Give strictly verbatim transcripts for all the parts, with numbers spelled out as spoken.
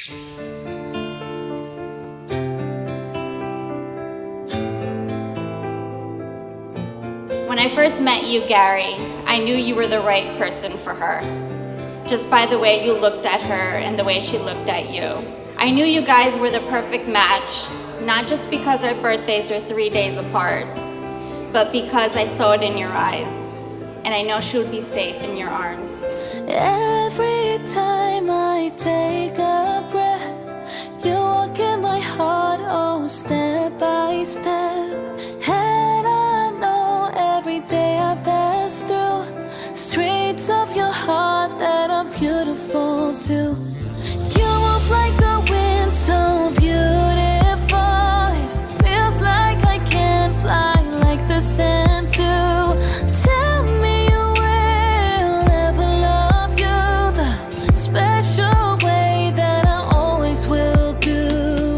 When I first met you, Gary, I knew you were the right person for her. Just by the way you looked at her and the way she looked at you. I knew you guys were the perfect match, not just because our birthdays are three days apart, but because I saw it in your eyes, and I know she would be safe in your arms. Every time I take a breath, you walk in my heart, oh, step by step. And I know every day I pass through streets of your heart that are beautiful too. You move like the wind, so beautiful. It feels like I can fly like the sand too. Tell me you will ever love you the special way that I always will do.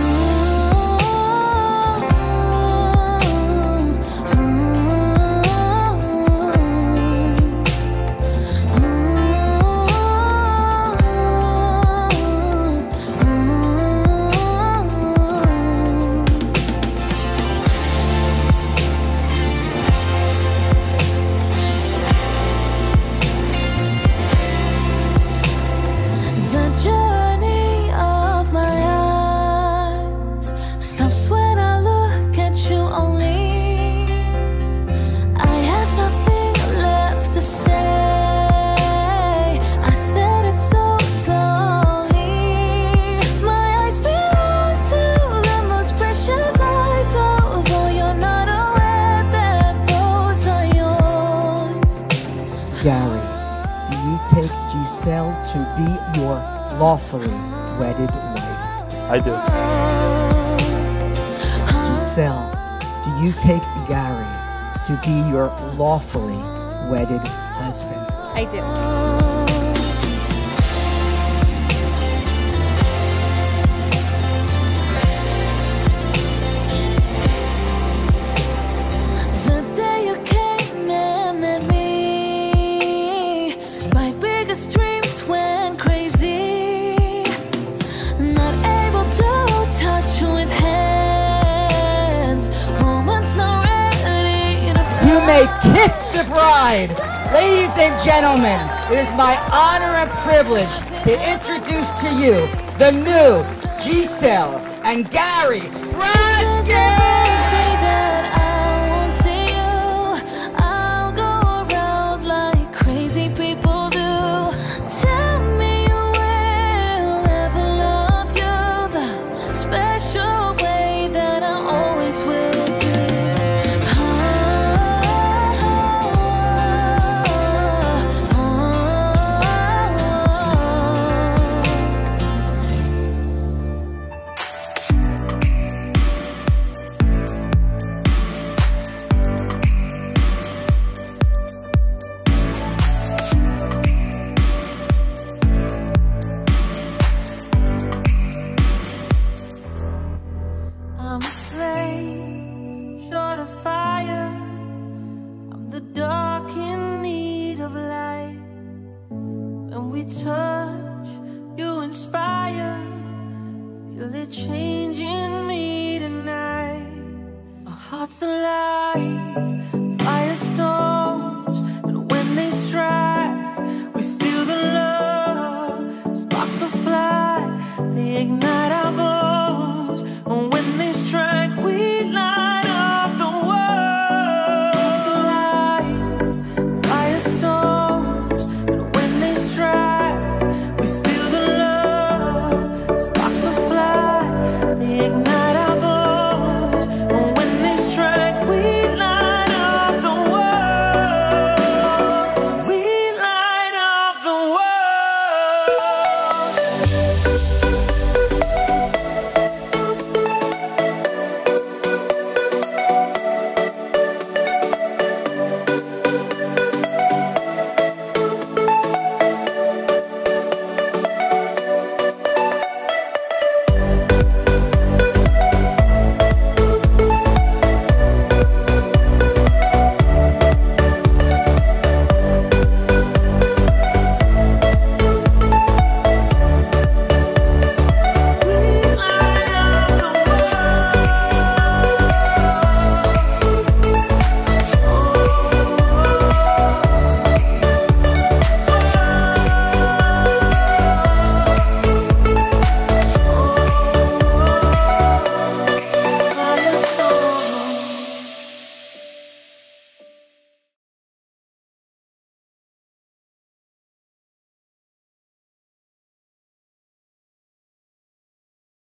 Gary, do you take Giselle to be your lawfully wedded wife? I do. Giselle, do you take Gary to be your lawfully wedded husband? I do. Dreams went crazy, not able to touch with hands. Moments not ready to fly. You may kiss the bride. Ladies and gentlemen, it is my honor and privilege to introduce to you the new Giselle and Gary Brunswick. I'm a flame, short of fire. I'm the dark in need of light. When we touch, you inspire. Feel it changing me tonight. Our hearts alive.